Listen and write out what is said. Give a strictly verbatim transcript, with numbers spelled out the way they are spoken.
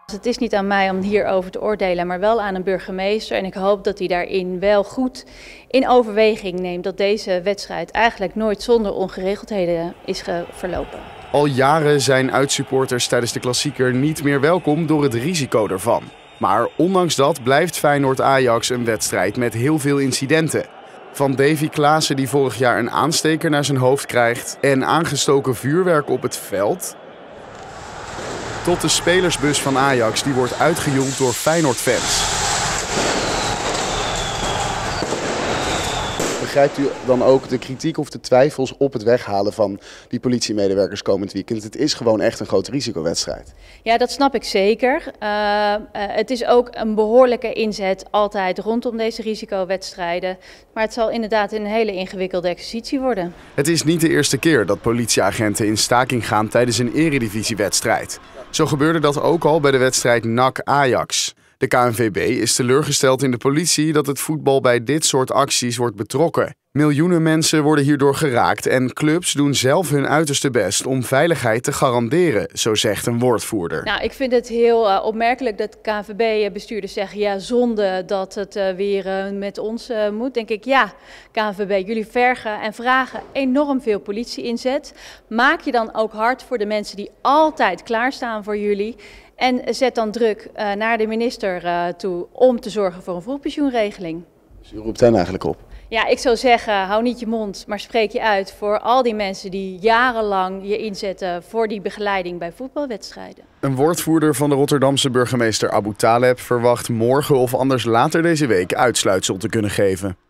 Het is niet aan mij om hierover te oordelen, maar wel aan een burgemeester. En ik hoop dat hij daarin wel goed in overweging neemt dat deze wedstrijd eigenlijk nooit zonder ongeregeldheden is verlopen. Al jaren zijn uitsupporters tijdens de klassieker niet meer welkom door het risico ervan. Maar ondanks dat blijft Feyenoord-Ajax een wedstrijd met heel veel incidenten. Van Davy Klaassen die vorig jaar een aansteker naar zijn hoofd krijgt en aangestoken vuurwerk op het veld, tot de spelersbus van Ajax die wordt uitgejoeld door Feyenoord-fans. Begrijpt u dan ook de kritiek of de twijfels op het weghalen van die politiemedewerkers komend weekend? Het is gewoon echt een grote risicowedstrijd. Ja, dat snap ik zeker. Uh, uh, het is ook een behoorlijke inzet altijd rondom deze risicowedstrijden. Maar het zal inderdaad een hele ingewikkelde exercitie worden. Het is niet de eerste keer dat politieagenten in staking gaan tijdens een eredivisiewedstrijd. Zo gebeurde dat ook al bij de wedstrijd N A C-Ajax. De K N V B is teleurgesteld in de politie dat het voetbal bij dit soort acties wordt betrokken. Miljoenen mensen worden hierdoor geraakt en clubs doen zelf hun uiterste best om veiligheid te garanderen, zo zegt een woordvoerder. Nou, ik vind het heel uh, opmerkelijk dat K N V B-bestuurders zeggen, ja, zonde dat het uh, weer uh, met ons uh, moet. Denk ik, ja, K N V B, jullie vergen en vragen enorm veel politie-inzet. Maak je dan ook hard voor de mensen die altijd klaarstaan voor jullie. En zet dan druk uh, naar de minister uh, toe om te zorgen voor een vroegpensioenregeling. Dus u roept hen eigenlijk op? Ja, ik zou zeggen, hou niet je mond, maar spreek je uit voor al die mensen die jarenlang je inzetten voor die begeleiding bij voetbalwedstrijden. Een woordvoerder van de Rotterdamse burgemeester Abu Taleb verwacht morgen of anders later deze week uitsluitsel te kunnen geven.